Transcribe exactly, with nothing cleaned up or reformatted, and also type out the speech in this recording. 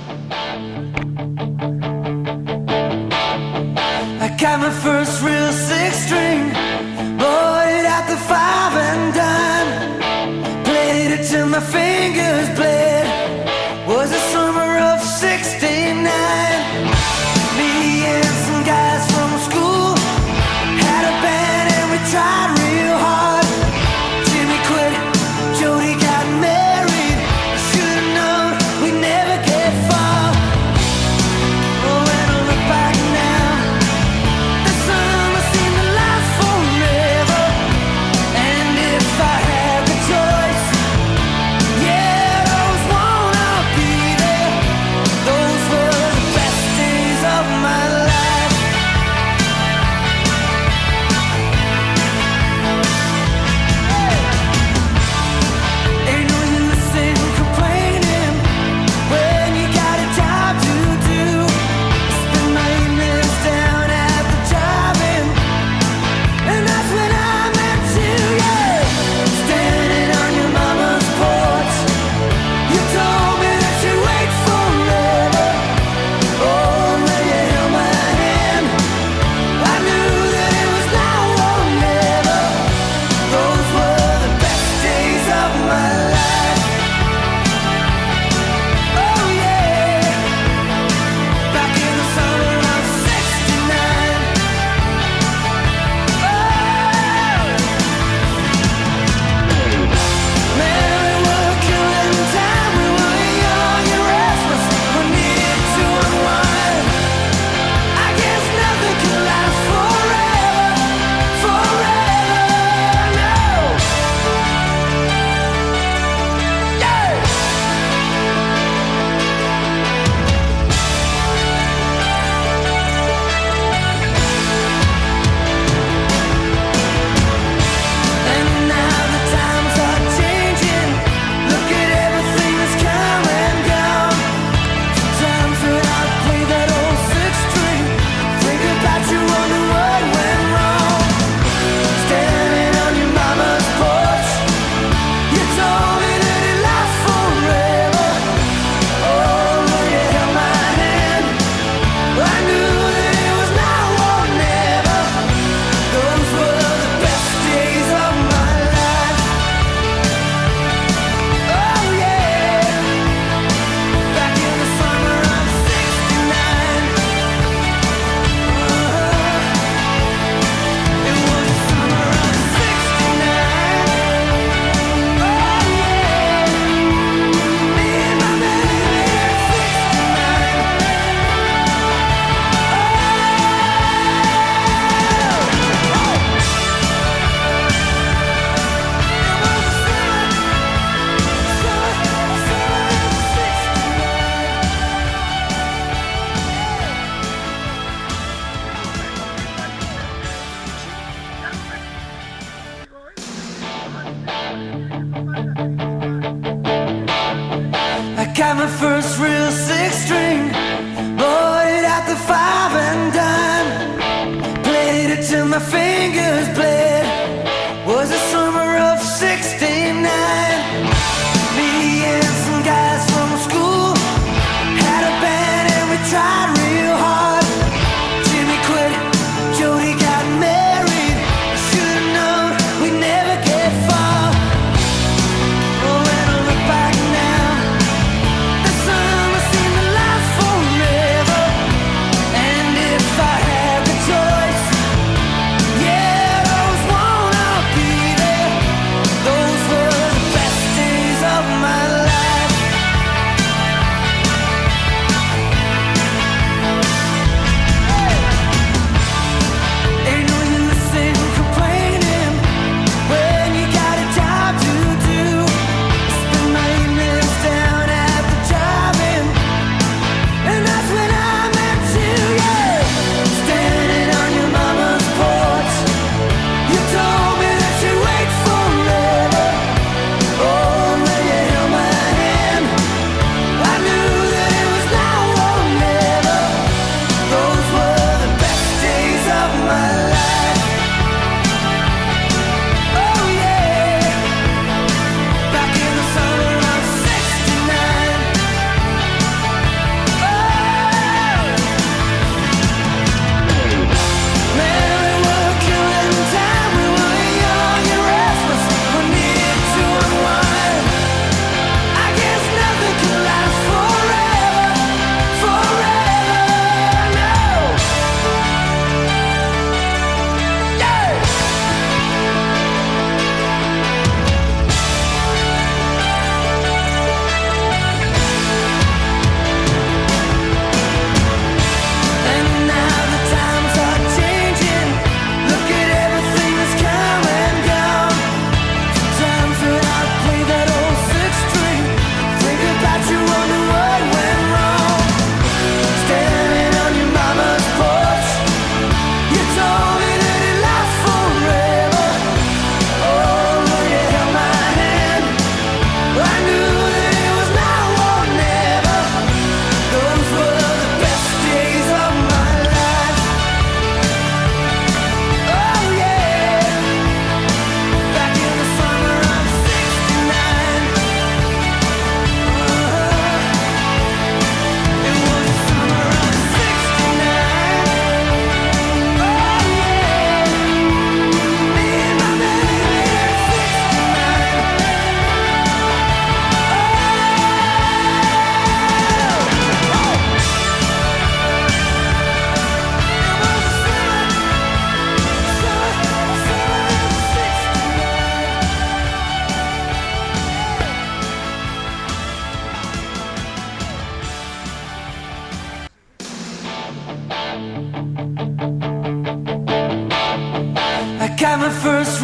I got my first real six string, bought it at the five and dime, played it till my fingers bled. Was the summer of sixty-nine. Me and some guys from school had a band and we tried real hard. Jimmy quit, Jody got married. Should've known we'd never get far. Oh, when I look back now, the summer seemed to last forever. And if I had the choice, yeah, I always wanna be there. Those were the best days of my life. Ain't no use in complaining when you got a job to do. Spend my evenings down at the drive-in, and that's when I met you, yeah. Standing on your mama's porch, you told me that you'd wait forever. Oh, when you held my hand, I knew that it was now or never. Those were the best days of my life. Oh yeah, back in the summer of sixty-nine. Oh, man, we were killing time. We were young and restless. We needed to unwind. I guess nothing can last forever, forever, no. Yeah. And now the times are changing. Look at everything that's come and gone. Sometimes when I play that old six string, think about you, wonder what went wrong. Standing on your mama's porch, you told me that it lasts forever. Oh, when you held my hand, I knew that it was now or never. Those were the best days of my life. Oh yeah, back in the summer of sixty-nine. It was the summer of sixty-nine. Oh yeah, me and my baby at sixty-nine. I got my first real six string, bought it at the five and dime, played it till my fingers bled. Was the summer of sixty-nine. Me and some guys from school had a band and we tried real hard. Jimmy quit, Jody got married. Should've known we'd never get far. Oh, when I look back now, the summer seemed to last forever. And if I had the choice, yeah, I always wanted my first